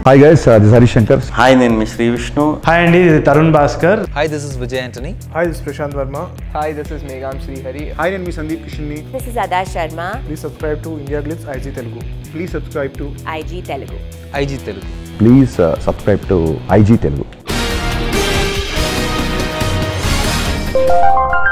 Hi guys, this is Hari Shankar. Hi, name is Sri Vishnu. Hi Andy, this is Tarun Bhaskar. Hi, this is Vijay Anthony. Hi, this is Prashant Verma. Hi, this is Megham Srihari. Hi, name is Sandeep Kishinni. This is Ada Sharma. Please subscribe to India Glitz IG Telugu. Please subscribe to IG Telugu. IG Telugu. Please subscribe to IG Telugu.